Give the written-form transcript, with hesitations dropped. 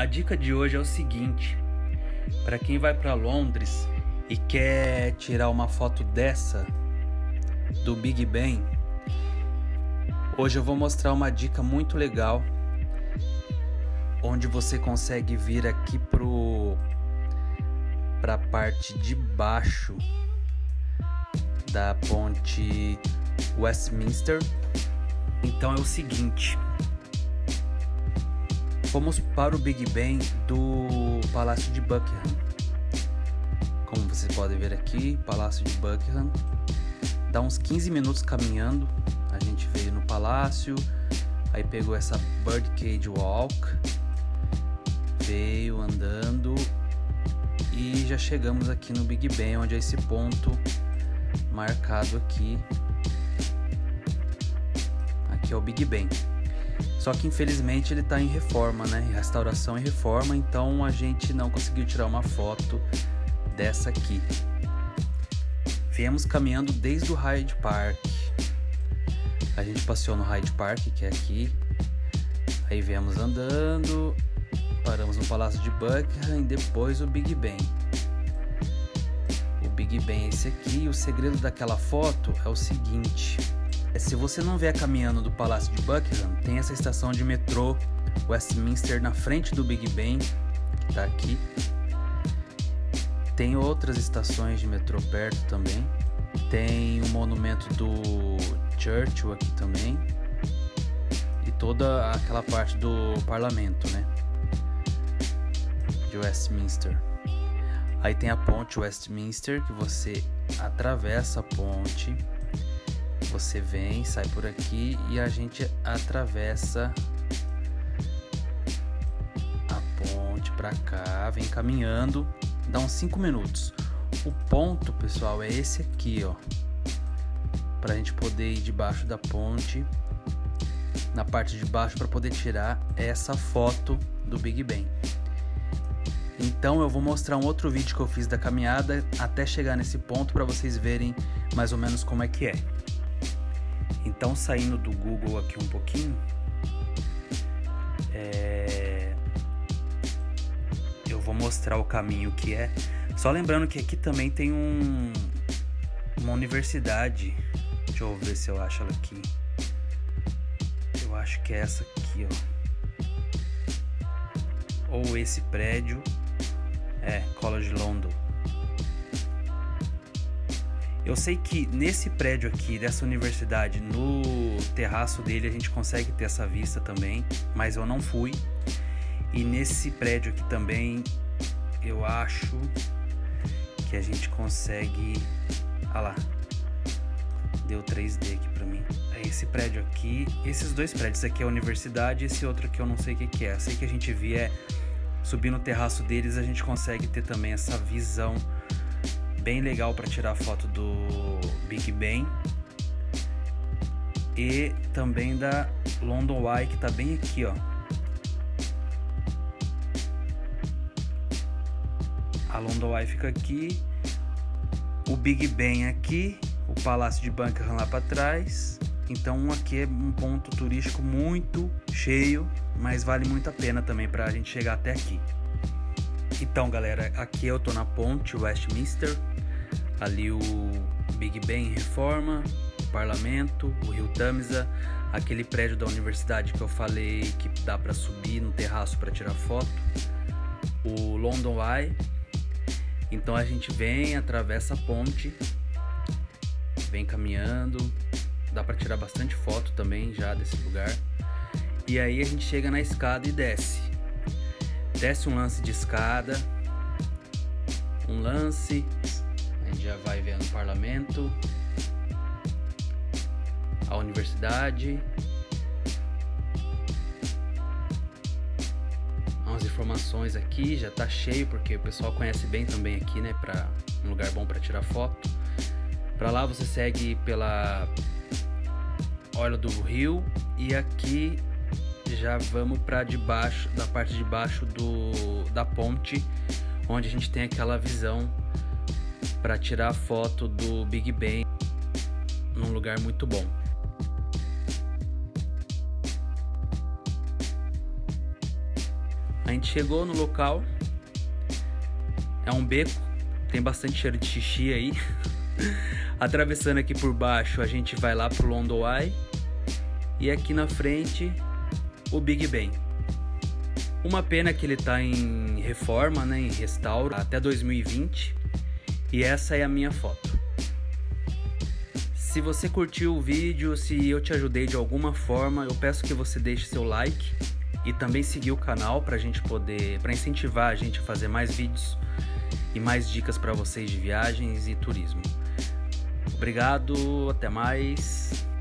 A dica de hoje é o seguinte: para quem vai para Londres e quer tirar uma foto dessa do Big Ben, hoje eu vou mostrar uma dica muito legal, onde você consegue vir aqui para a parte de baixo da ponte Westminster. Então é o seguinte: fomos para o Big Ben do Palácio de Buckingham. Como vocês podem ver aqui, Palácio de Buckingham. Dá uns 15 minutos caminhando. A gente veio no palácio, aí pegou essa Birdcage Walk, veio andando e já chegamos aqui no Big Ben, onde é esse ponto marcado aqui. Aqui é o Big Ben. Só que infelizmente ele está em reforma, né? Restauração e reforma, então a gente não conseguiu tirar uma foto dessa aqui. Viemos caminhando desde o Hyde Park. A gente passeou no Hyde Park, que é aqui. Aí viemos andando, paramos no Palácio de Buckingham e depois o Big Ben. O Big Ben é esse aqui. E o segredo daquela foto é o seguinte: se você não vier caminhando do Palácio de Buckingham, tem essa estação de metrô Westminster na frente do Big Ben, que tá aqui. Tem outras estações de metrô perto também. Tem o monumento do Churchill aqui também. E toda aquela parte do parlamento, né? De Westminster. Aí tem a ponte Westminster, que você atravessa a ponte. Você vem, sai por aqui e a gente atravessa a ponte pra cá, vem caminhando, dá uns 5 minutos. O ponto, pessoal, é esse aqui, ó, pra gente poder ir debaixo da ponte, na parte de baixo, pra poder tirar essa foto do Big Ben. Então eu vou mostrar um outro vídeo que eu fiz da caminhada até chegar nesse ponto, pra vocês verem mais ou menos como é que é. Então, saindo do Google aqui um pouquinho, eu vou mostrar o caminho que é. Só lembrando que aqui também tem uma universidade. Deixa eu ver se eu acho ela aqui. Eu acho que é essa aqui, ó. Ou esse prédio. College London. Eu sei que nesse prédio aqui, dessa universidade, no terraço dele a gente consegue ter essa vista também, mas eu não fui. E nesse prédio aqui também, eu acho que a gente consegue... Ah lá, deu 3D aqui pra mim. É esse prédio aqui, esses dois prédios, esse aqui é a universidade, esse outro aqui eu não sei o que é. Eu sei que a gente vier subir no terraço deles, a gente consegue ter também essa visão bem legal para tirar foto do Big Ben e também da London Eye, que tá bem aqui, ó. A London Eye fica aqui, o Big Ben aqui, o Palácio de Buckingham lá para trás. Então aqui é um ponto turístico muito cheio, mas vale muito a pena também para a gente chegar até aqui. Então, galera, aqui eu tô na ponte Westminster, ali o Big Ben em reforma, o parlamento, o rio Tamisa, aquele prédio da universidade que eu falei que dá para subir no terraço para tirar foto, o London Eye. Então a gente vem, atravessa a ponte, vem caminhando, dá para tirar bastante foto também já desse lugar. E aí a gente chega na escada e desce um lance de escada, um lance, a gente já vai vendo o parlamento, a universidade, umas informações aqui, já tá cheio porque o pessoal conhece bem também aqui, né, para um lugar bom para tirar foto. Para lá você segue pela Orla do Rio e aqui já vamos para debaixo, da parte de baixo da ponte, onde a gente tem aquela visão para tirar a foto do Big Ben num lugar muito bom. A gente chegou no local, é um beco, tem bastante cheiro de xixi aí. Atravessando aqui por baixo, a gente vai lá pro London Eye. E aqui na frente, o Big Ben. Uma pena que ele tá em reforma, né, em restauro, até 2020. E essa é a minha foto. Se você curtiu o vídeo, se eu te ajudei de alguma forma, eu peço que você deixe seu like e também seguir o canal para incentivar a gente a fazer mais vídeos e mais dicas para vocês de viagens e turismo. Obrigado, até mais.